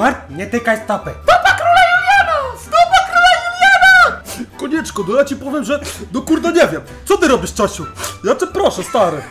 Mart, nie tykaj stopy. Stopa króla Juliana! Stopa króla Juliana! Konieczko, no ja ci powiem, że... No kurde, nie wiem. Co ty robisz, Czasiu? Ja cię proszę, stary.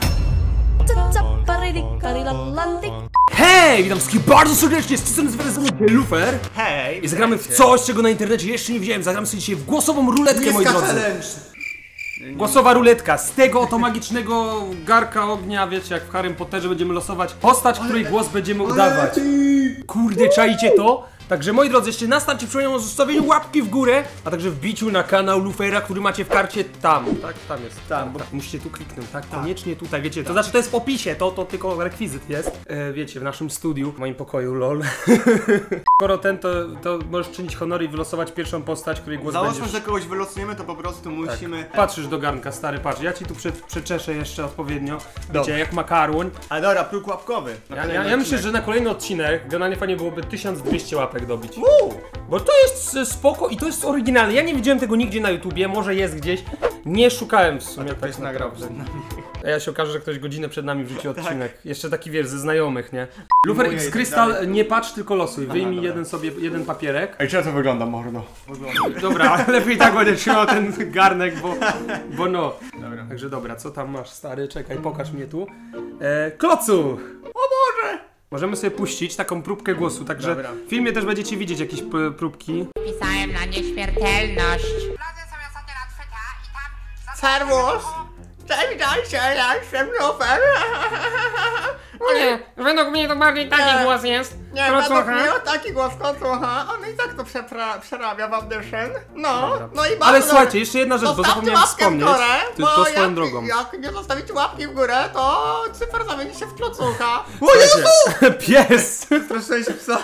Hej, witam wszystkich bardzo serdecznie, z tym zwracamy Lufer. Hej! I zagramy w coś, czego na internecie jeszcze nie widziałem. Zagramy sobie dzisiaj w głosową ruletkę, moi drodzy. Głosowa ruletka. Z tego oto magicznego garka ognia, wiecie, jak w Harrym Potterze będziemy losować postać, której głos będziemy udawać. Kurde, czaicie to? Także moi drodzy, jeszcze na starcie przypominam o zostawieniu łapki w górę, a także wbiciu na kanał Lufera, który macie w karcie tam. Tak, tam jest. Tam, tak, musicie tu kliknąć, tak? Koniecznie tutaj, wiecie, to znaczy to jest w opisie, to tylko rekwizyt jest. Wiecie, w naszym studiu, w moim pokoju, lol. Skoro ten, to możesz czynić honor i wylosować pierwszą postać, której głos Załóżmy, będziesz... że kogoś wylosujemy, to po prostu musimy... Tak. Patrzysz do garnka, stary, patrz, ja ci tu przeczeszę jeszcze odpowiednio, wiecie, jak makaron. A dobra, próg łapkowy. Ja myślę, że na kolejny odcinek generalnie fajnie byłoby 1200 łapek dobić. Bo to jest spoko i to jest oryginalne. Ja nie widziałem tego nigdzie na YouTubie, może jest gdzieś. Nie szukałem w sumie. Ktoś nagrał przed nami. A ja się okaże, że ktoś godzinę przed nami wrzucił odcinek. Jeszcze taki, wiesz, ze znajomych, nie? Lufer X Crystal, nie patrz, tylko losuj. Wyjmij jeden papierek. Ej, czy ja to wygląda, mordo? Dobra, ale lepiej tak będzie trzymał ten garnek, bo no. Dobra. Także dobra, co tam masz, stary? Czekaj, pokaż mnie tu. Klocuch! O Boże! Możemy sobie puścić taką próbkę głosu, także w filmie też będziecie widzieć jakieś próbki. Pisałem na nieśmiertelność. Wlazłem sobie ostatnio na Twita i tam... Serwus! Cześć, witajcie, ja jestem Lufer. Nie, według mnie to bardziej taki głos jest. Nie, według mnie taki głos Klocucha, on i tak to przerabia w audition. No i bardzo... Ale słuchajcie, jeszcze jedna rzecz, bo zostawcie zapomniałem łapkę w wspomnieć. górę, To bo swoją drogą. Jak nie zostawicie łapki w górę, to cyfer zamieni się w Klocucha. O Jezu! Pies! Straszyłem się psa.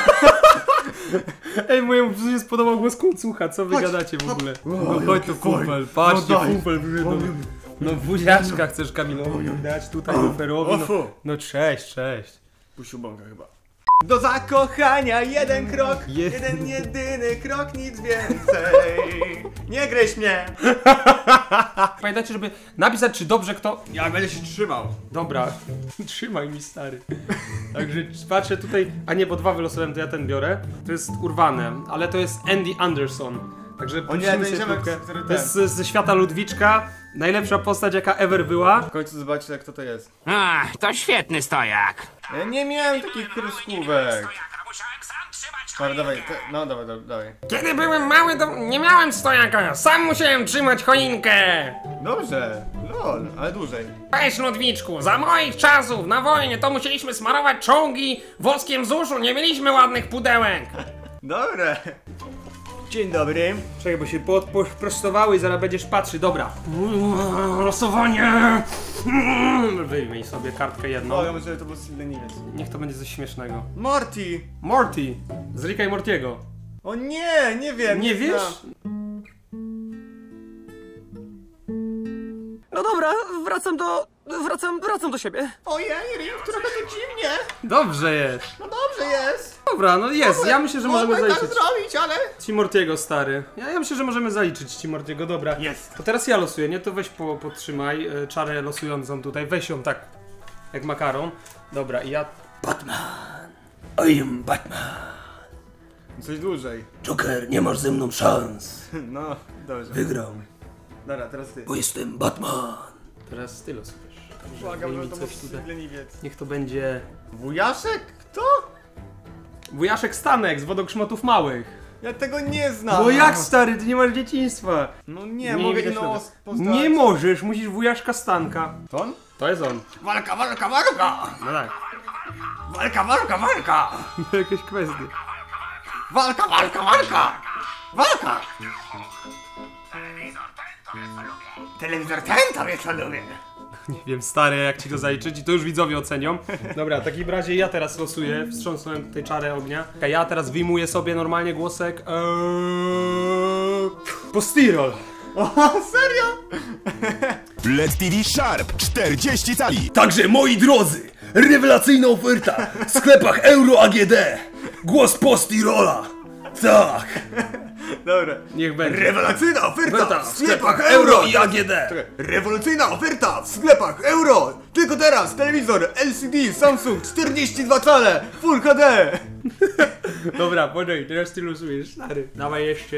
Ej, mojemu psu się spodobał głos Klocucha, co wy gadacie w ogóle? No chodź tu Fufel, patrzcie, Fufel wygląda. No buziaczka chcesz Kamilowi dać tutaj Luferowi, no. No cześć. Puścił bąka chyba. Do zakochania jeden krok, jeden jedyny krok, nic więcej. Nie gryź mnie. Pamiętajcie, żeby napisać, czy dobrze kto... Ja będę się trzymał. Dobra, trzymaj mi, stary. Także patrzę tutaj, a nie, bo 2 wylosowałem, to ja ten biorę. To jest urwane, ale to jest Andy Anderson. Także puścimy sobie próbkę. To jest ze świata Ludwiczka. Najlepsza postać, jaka ever była. W końcu zobaczcie, kto to jest. Ach, to świetny stojak. Ja nie miałem takich kreskówek. Dobra, dawaj, dawaj. Kiedy byłem mały, to nie miałem stojaka. Sam musiałem trzymać choinkę. Dobrze, lol, ale dłużej. Weź, Ludwiczku, za moich czasów na wojnie to musieliśmy smarować czołgi woskiem z uszu. Nie mieliśmy ładnych pudełek. Dobre. Dzień dobry. Czekaj, bo się prostowały i zaraz będziesz patrzy. Dobra. Losowanie! Wyjmij sobie kartkę jedną. O, ja myślę, że to był leniwiec. Niech to będzie coś śmiesznego. Morty! Morty! Z Ricka i Mortiego. O nie, nie wiem. Nie wiesz? No dobra, wracam do siebie. Ojej, Rick, trochę to dziwnie. Dobrze jest. No dobrze jest. Dobra, no jest. Ja myślę, że możemy Mogłem tak zaliczyć. zrobić, ale... Ci Mortiego, stary. Ja myślę, że możemy zaliczyć Ci Mortiego, dobra. Jest. To teraz ja losuję, nie? To weź podtrzymaj czarę losującą tutaj. Weź ją tak, jak makaron. Dobra, i ja... Batman! I am Batman! Coś dłużej. Joker, nie masz ze mną szans. No, dobrze. Wygram. Dobra, teraz ty. Bo jestem Batman. Teraz ty losujesz. Błagam, że to był coś tutaj. leniwiec. Niech to będzie... Wujaszek? Kto? Wujaszek Stanek z Wodogrzmotów Małych. Ja tego nie znam. Bo jak, stary, ty nie masz dzieciństwa. No nie, mogę widać inną tego. postać. Nie możesz, musisz wujaszka Stanka. To on? To jest on. Walka! No tak. Walka! Jakieś kwestie. Walka! Telewizor ten to wie co lubię. Nie wiem, stary, jak ci to zaliczyć i to już widzowie ocenią. Dobra, w takim razie ja teraz losuję, wstrząsnąłem tutaj czarę ognia. Ja teraz wyjmuję sobie normalnie głosek. Postirol. O, serio? LED TV Sharp 40 cali. Także moi drodzy, rewelacyjna oferta w sklepach Euro AGD. Głos Postirola. Tak. Dobra. Niech będzie. Rewelacyjna oferta Oferta w sklepach euro i AGD. Rewolucyjna oferta w sklepach euro. Tylko teraz telewizor LCD Samsung 42 cale Full HD. Dobra, poczekaj, teraz ty losujesz, stary. Dawaj jeszcze.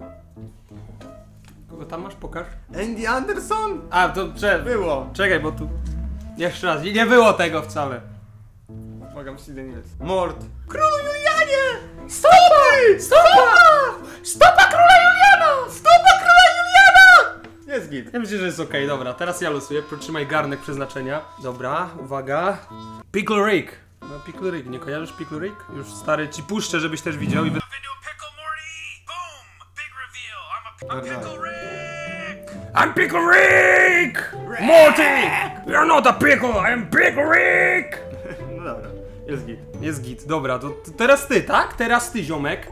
Kogo tam masz? Pokaż. Andy Anderson? A, to Było. czekaj, bo tu... Jeszcze raz, nie było tego wcale. Uwaga, musi jeden jest. Mord. Królu Julianie! Stopy! Stopa! Stopa króla Juliana! Stopa króla Juliana! Jest git. Ja myślę, że jest okej, dobra, teraz ja losuję, przytrzymaj garnek przeznaczenia. Dobra, uwaga. Pickle Rick. No Pickle Rick, nie kojarzysz Pickle Rick? Już stary ci puszczę, żebyś też widział i... I'm Pickle Rick! Morty! You're not a pickle, I'm Pickle Rick! No dobra, jest git. Jest git, dobra, to teraz ty, tak? Teraz ty, ziomek.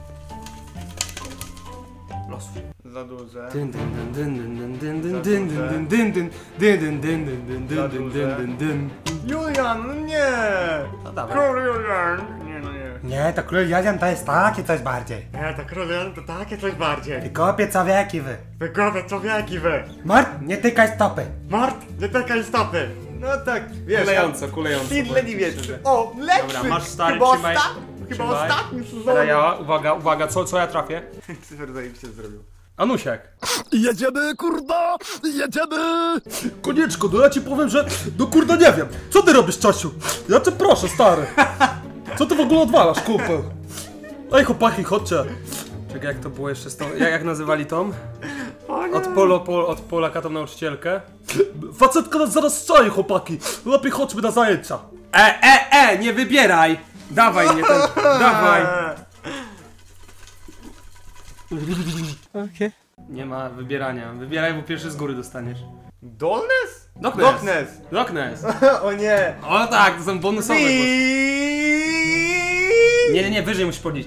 Losuj. Za duże. Dyn, dyn, dyn, dyn, dyn, dyn, dyn, dyn, dyn, dyn, dyn, dyn, dyn, dyn, dyn, dyn, dyn, dyn. Julian, no nie! No dawaj. Król Julian! Nie, no nie. Nie, to król Julian to jest takie coś bardziej. Nie, to król Julian to takie coś bardziej. Wykopie co wieki wy. Wygodę człowieki wy. Mord, nie tykaj stopy. Mord, nie tykaj stopy. No tak, wiesz. Kulejąco, kulejąco. Sid leniwieczny. O, lepszy! Dobra, masz stary, chyba trzymaj. Chyba Trzymaj. ostatni sezon. Teraz ja, uwaga, co ja trafię? Cyfer zajebiście zrobił. Anusiak. Jedziemy, kurda! Jedziemy! Konieczko, no ja ci powiem, że... No kurda nie wiem. Co ty robisz, Czasiu? Ja cię proszę, stary. Co ty w ogóle odwalasz, kupę? Ej, chłopaki, chodźcie. Czekaj, jak to było jeszcze z tą... Jak nazywali tą? Od Polaka tą nauczycielkę? Facetka nas zaraz strzeli, chłopaki. Lepiej chodźmy na zajęcia. Nie wybieraj! Dawaj mnie ten... Dawaj! Okej. Nie ma wybierania. Wybieraj, bo pierwszy z góry dostaniesz. Dolnes? Loch Ness. O nie. O tak, to są bonusowe głosy. Nie, wyżej musisz podnieść.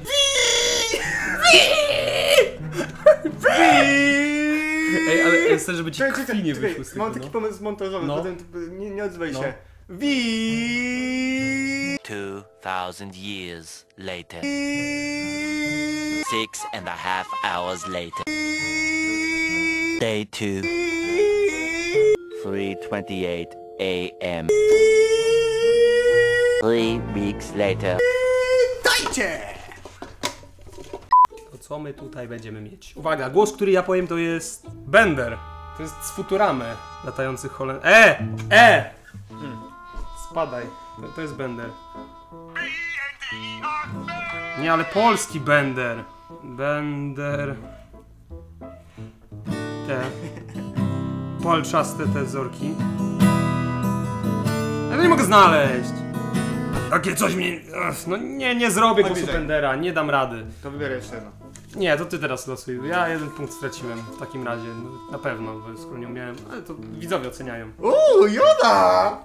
Ej, ale chcę, żeby ci krwi nie wyszły z tego, Mam taki no. pomysł montażowy, No. potem nie odzywaj No. się. 2000 years later. 6.5 hours later. Day 2. 3:28 a.m. 3 weeks later. Dajcie! To co my tutaj będziemy mieć? Uwaga, głos, który ja powiem, to jest Bender. To jest z Futuramy latających Holend... Spadaj. To jest Bender. Nie, ale polski Bender. Bender... Polczaste te wzorki. Ja to nie mogę znaleźć. Takie coś mnie... No nie zrobię głosu bliżej. Bendera, nie dam rady. To wybierę jeszcze jedno. Nie, to ty teraz losuj. Ja 1 punkt straciłem w takim razie. No, na pewno, bo skoro nie umiałem. Ale to widzowie oceniają. Joda!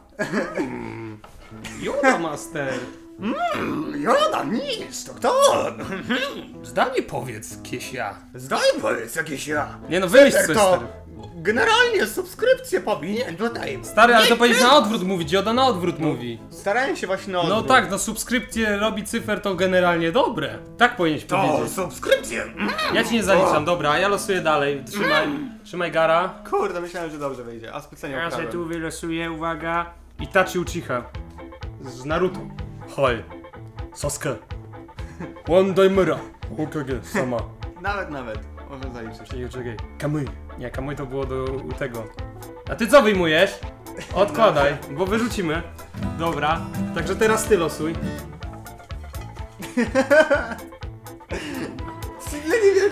Yoda Master! Joda, nic, to kto on? Zdanie powiedz, Kiesia. Zdaj powiedz jakieś ja. Nie no, wymyśl coś, To stary. generalnie subskrypcję powinien tutaj. Stary, ale to powinieneś na odwrót mówić. Yoda na odwrót mówi. Starałem się właśnie na No odwrót. tak, no subskrypcję robi cyfer to generalnie dobre. Tak powinieneś To powiedzieć. subskrypcję. Ja ci nie zaliczam, dobra, ja losuję dalej. Trzymaj gara. Kurde, myślałem, że dobrze wyjdzie, a specjalnie Ja sobie okradłem. tu wylosuję, uwaga. Itachi Uchiha. Z Naruto. Hoj. Sasuke. Wandaimura. Hokage sama. Nawet. Może zaliczyć. Czekaj. Kamui. Nie, Kamui to było do tego. A ty co wyjmujesz? Odkładaj, bo wyrzucimy. Dobra. Także teraz ty losuj. Leniwiec!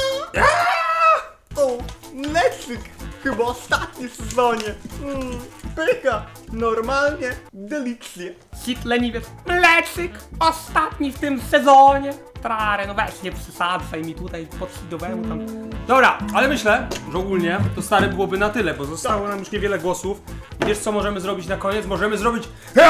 O, Netflix! Chyba ostatni w sezonie. Pycha! Normalnie delicje. Hit leniwiec. Mleczyk! Ostatni w tym sezonie. Trary, no weź nie przesadzaj mi tutaj podsidowemu tam. Dobra, ale myślę, że ogólnie to stare byłoby na tyle, bo zostało nam już niewiele głosów. I wiesz co możemy zrobić na koniec? Możemy zrobić...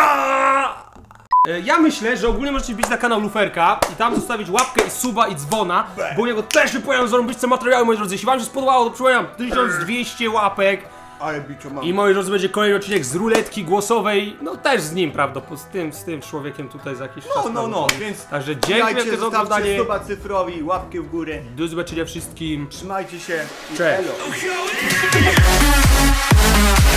Ja myślę, że ogólnie możecie wbić na kanał Luferka i tam zostawić łapkę i suba i dzwona, bo u niego też wypowiadam zarąbiste materiały, moi drodzy. Jeśli wam się spodobało, to przypominam 1200 łapek Ale bicio mam. I moi drodzy, będzie kolejny odcinek z ruletki głosowej, no też z nim, prawda, z tym człowiekiem tutaj za jakiś czas. No, więc także dzięki wielkie za oglądanie. Zostawcie suba cyfrowi, łapkę w górę. Do zobaczenia wszystkim. Trzymajcie się. Cześć. Elo.